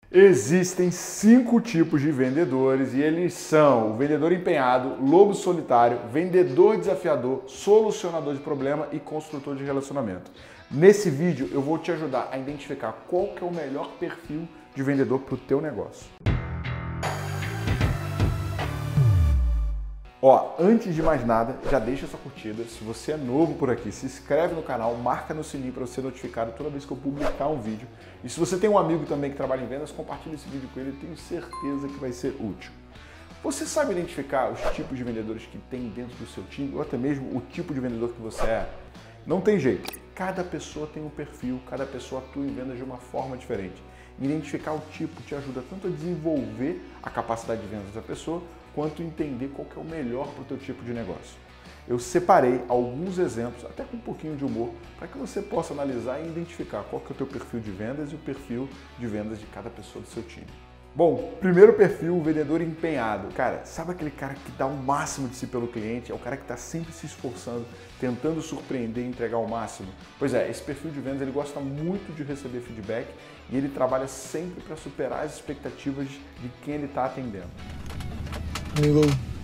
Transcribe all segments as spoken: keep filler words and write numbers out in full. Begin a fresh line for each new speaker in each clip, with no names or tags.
Existem cinco tipos de vendedores e eles são o vendedor empenhado, lobo solitário, vendedor desafiador, solucionador de problema e construtor de relacionamento. Nesse vídeo eu vou te ajudar a identificar qual que é o melhor perfil de vendedor para o teu negócio. Ó, antes de mais nada, já deixa sua curtida. Se você é novo por aqui, se inscreve no canal, marca no sininho para ser notificado toda vez que eu publicar um vídeo. E se você tem um amigo também que trabalha em vendas, compartilha esse vídeo com ele, eu tenho certeza que vai ser útil. Você sabe identificar os tipos de vendedores que tem dentro do seu time, ou até mesmo o tipo de vendedor que você é? Não tem jeito. Cada pessoa tem um perfil, cada pessoa atua em vendas de uma forma diferente. Identificar o tipo te ajuda tanto a desenvolver a capacidade de vendas da pessoa, quanto entender qual que é o melhor para o teu tipo de negócio. Eu separei alguns exemplos, até com um pouquinho de humor, para que você possa analisar e identificar qual que é o teu perfil de vendas e o perfil de vendas de cada pessoa do seu time. Bom, primeiro perfil, o vendedor empenhado. Cara, sabe aquele cara que dá o máximo de si pelo cliente? É o cara que está sempre se esforçando, tentando surpreender e entregar o máximo? Pois é, esse perfil de vendas ele gosta muito de receber feedback e ele trabalha sempre para superar as expectativas de quem ele está atendendo.
Amigo.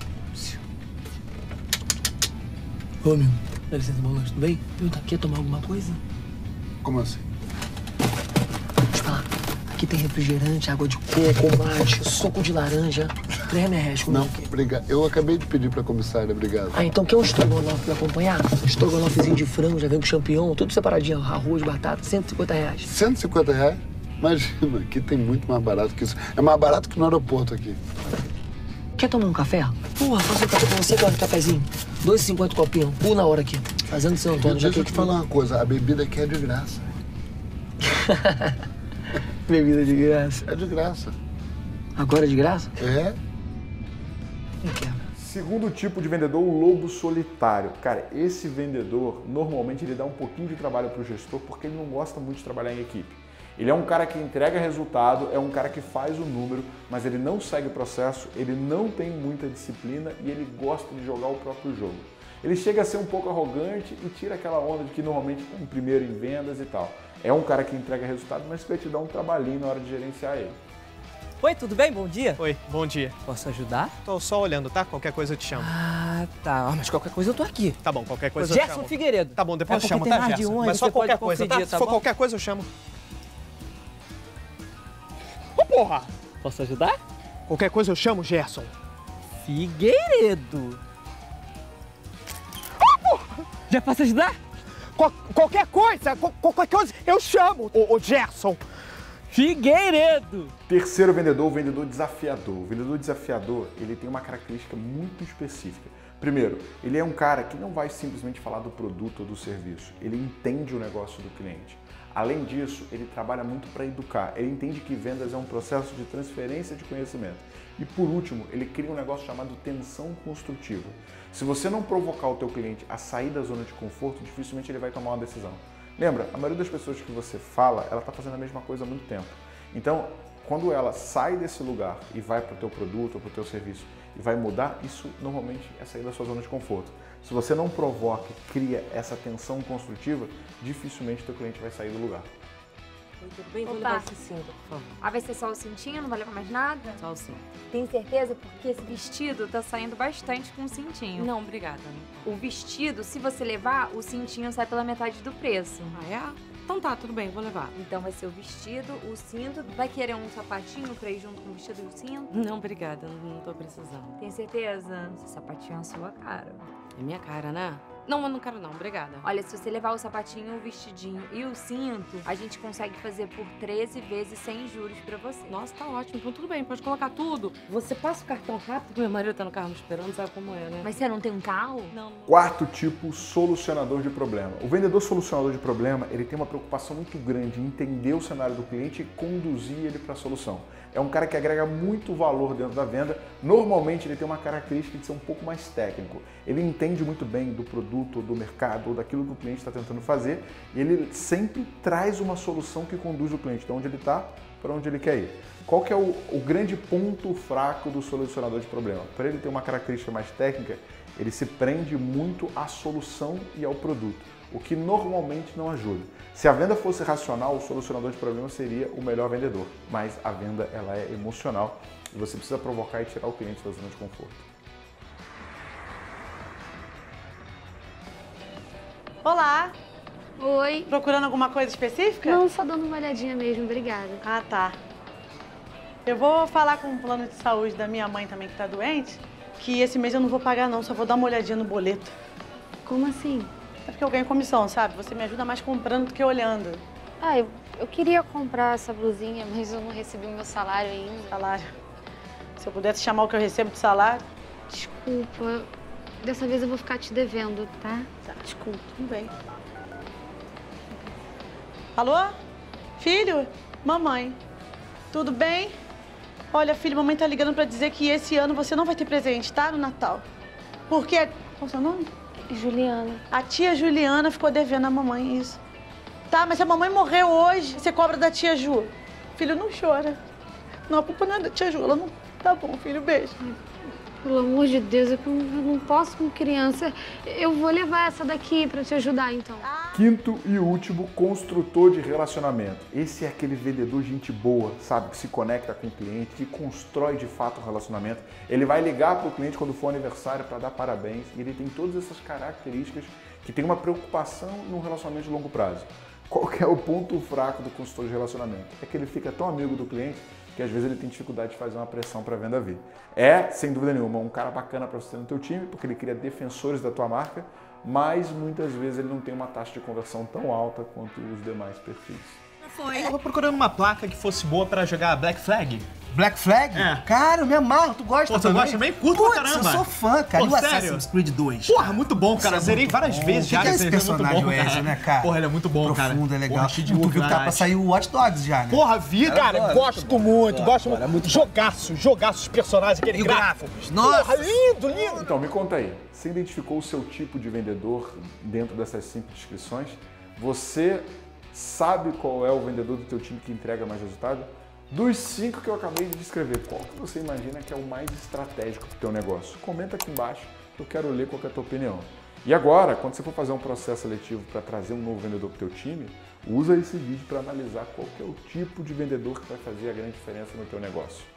Ô, amigo, dá licença, bom lanche, tudo bem? Eu tá aqui a tomar alguma coisa?
Como assim?
Deixa eu te falar, aqui tem refrigerante, água de coco, mate, suco de laranja, três reais comigo
Não,
aqui.
obrigado. Eu acabei de pedir pra comissária, obrigado.
Ah, então quer um estrogonofe pra acompanhar? Estrogonofezinho de frango, já vem com champignon, tudo separadinho, arroz, batata, cento e cinquenta reais.
cento e cinquenta reais? Imagina, aqui tem muito mais barato que isso. É mais barato que no aeroporto aqui.
Quer tomar um café? Porra, faço um café pra você, um cafezinho. dois e cinquenta copinho, um na hora aqui. Fazendo São Antônio.
Deixa eu te falar uma coisa, a bebida aqui é de graça.
Bebida de graça.
É de graça.
Agora é de graça?
É?
Eu quero.
Segundo tipo de vendedor, o lobo solitário. Cara, esse vendedor, normalmente ele dá um pouquinho de trabalho para o gestor porque ele não gosta muito de trabalhar em equipe. Ele é um cara que entrega resultado, é um cara que faz o número, mas ele não segue o processo, ele não tem muita disciplina e ele gosta de jogar o próprio jogo. Ele chega a ser um pouco arrogante e tira aquela onda de que normalmente é um primeiro em vendas e tal. É um cara que entrega resultado, mas que vai te dar um trabalhinho na hora de gerenciar ele.
Oi, tudo bem? Bom dia.
Oi, bom dia.
Posso ajudar?
Tô só olhando, tá? Qualquer coisa eu te chamo.
Ah, tá. Ah, mas qualquer coisa eu tô aqui.
Tá bom, qualquer coisa eu
Gerson
chamo.
Figueiredo.
Tá bom, depois
é
eu chamo,
tem
tá,
mais de
Gerson?
um,
Mas
você
só qualquer
pode
coisa, tá?
conferir,
Se
tá
for
bom?
qualquer coisa eu chamo. Ô, porra!
Posso ajudar?
Qualquer coisa eu chamo, Gerson.
Figueiredo. Já posso ajudar?
Qual- qualquer coisa, qual- qualquer coisa eu chamo, ô, ô Gerson.
Figueiredo.
Terceiro vendedor, o vendedor desafiador. O vendedor desafiador, ele tem uma característica muito específica. Primeiro, ele é um cara que não vai simplesmente falar do produto ou do serviço, ele entende o negócio do cliente. Além disso, ele trabalha muito para educar, ele entende que vendas é um processo de transferência de conhecimento. E por último, ele cria um negócio chamado tensão construtiva. Se você não provocar o teu cliente a sair da zona de conforto, dificilmente ele vai tomar uma decisão. Lembra, a maioria das pessoas que você fala, ela está fazendo a mesma coisa há muito tempo. Então, quando ela sai desse lugar e vai para o teu produto ou para o teu serviço e vai mudar, isso normalmente é sair da sua zona de conforto. Se você não provoca e cria essa tensão construtiva, dificilmente o teu cliente vai sair do lugar.
Oi, tudo bem? Vou
Opa.
levar esse cinto, por favor.
Ah, vai ser só o cintinho, não vai levar mais nada?
Só o cinto.
Tem certeza? Porque esse vestido tá saindo bastante com o cintinho.
Não, obrigada.
O vestido, se você levar, o cintinho sai pela metade do preço.
Ah, é? Então tá, tudo bem, vou levar.
Então vai ser o vestido, o cinto. Vai querer um sapatinho pra ir junto com o vestido e o cinto?
Não, obrigada, não, não tô precisando.
Tem certeza? Esse sapatinho é a sua cara.
É minha cara, né? Não, eu não quero não, obrigada.
Olha, se você levar o sapatinho, o vestidinho e o cinto, a gente consegue fazer por treze vezes sem juros pra você.
Nossa, tá ótimo, então tudo bem, pode colocar tudo. Você passa o cartão rápido, meu marido tá no carro me esperando, sabe como é, né?
Mas você não tem um carro?
Não, não.
Quarto tipo, solucionador de problema. O vendedor solucionador de problema, ele tem uma preocupação muito grande em entender o cenário do cliente e conduzir ele para a solução. É um cara que agrega muito valor dentro da venda. Normalmente ele tem uma característica de ser um pouco mais técnico. Ele entende muito bem do produto, do mercado, ou daquilo que o cliente está tentando fazer e ele sempre traz uma solução que conduz o cliente de onde ele está para onde ele quer ir. Qual que é o, o grande ponto fraco do solucionador de problema? Para ele ter uma característica mais técnica, ele se prende muito à solução e ao produto. o que normalmente não ajuda. Se a venda fosse racional, o solucionador de problemas seria o melhor vendedor, mas a venda ela é emocional e você precisa provocar e tirar o cliente da zona de conforto.
Olá,
Oi.
procurando alguma coisa específica?
Não, só dando uma olhadinha mesmo, obrigada.
Ah, tá. Eu vou falar com o plano de saúde da minha mãe também, que tá doente, que esse mês eu não vou pagar não, só vou dar uma olhadinha no boleto.
Como assim?
É porque eu ganho comissão, sabe? Você me ajuda mais comprando do que olhando.
Ah, eu, eu queria comprar essa blusinha, mas eu não recebi o meu salário ainda.
Salário. Se eu pudesse chamar o que eu recebo de salário.
Desculpa, dessa vez eu vou ficar te devendo, tá?
Tá. Desculpa. Tudo bem. Alô? Filho? Mamãe. Tudo bem? Olha, filho, mamãe tá ligando pra dizer que esse ano você não vai ter presente, tá? No Natal. Por quê? Qual é o seu nome?
Juliana.
A tia Juliana ficou devendo a mamãe isso. Tá, mas se a mamãe morreu hoje, você cobra da tia Ju. Filho, não chora. Não, a culpa não é da tia Ju. Ela não... Tá bom, filho, beijo.
Pelo amor de Deus, eu não posso com criança. Eu vou levar essa daqui pra te ajudar, então.
Quinto e último, construtor de relacionamento. Esse é aquele vendedor gente boa, sabe? Que se conecta com o cliente, que constrói de fato um relacionamento. Ele vai ligar para o cliente quando for aniversário para dar parabéns. E ele tem todas essas características que tem uma preocupação num relacionamento de longo prazo. Qual que é o ponto fraco do consultor de relacionamento? É que ele fica tão amigo do cliente que às vezes ele tem dificuldade de fazer uma pressão para a venda vir. É, sem dúvida nenhuma, um cara bacana para você ter no teu time, porque ele cria defensores da tua marca, mas muitas vezes ele não tem uma taxa de conversão tão alta quanto os demais perfis.
Foi. Eu tava procurando uma placa que fosse boa pra jogar Black Flag.
Black Flag?
É.
Cara, eu me amarro, tu gosta
Pô, tu
também?
gosta também? Curto
Putz,
pra caramba.
eu sou fã, cara.
Pô,
e o
sério?
Assassin's Creed dois?
Porra, muito bom, cara.
Isso é
Zerei
muito
várias
bom.
vezes
O
já.
que que é
esse
esse
jogo é muito
personagem,
bom,
o Ezio,
cara.
né, cara?
Porra, ele é muito bom, cara.
Profundo, é legal.
Porra, cheio de
E tu viu que tá pra
grátis.
sair o Watch Dogs já, né?
Porra, vi, cara.
Adoro,
gosto
muito bom.
muito,
Adoro,
gosto
adoro, é
muito.
muito
Jogaço, jogaço os personagens, aquele
E o
gráfico.
gráficos. Nossa.
Porra, lindo, lindo.
Então, me conta aí, você identificou o seu tipo de vendedor dentro dessas cinco descrições? Você sabe qual é o vendedor do teu time que entrega mais resultado? Dos cinco que eu acabei de descrever, qual que você imagina que é o mais estratégico para o teu negócio? Comenta aqui embaixo, eu quero ler qual que é a tua opinião. E agora, quando você for fazer um processo seletivo para trazer um novo vendedor para o teu time, usa esse vídeo para analisar qual que é o tipo de vendedor que vai fazer a grande diferença no teu negócio.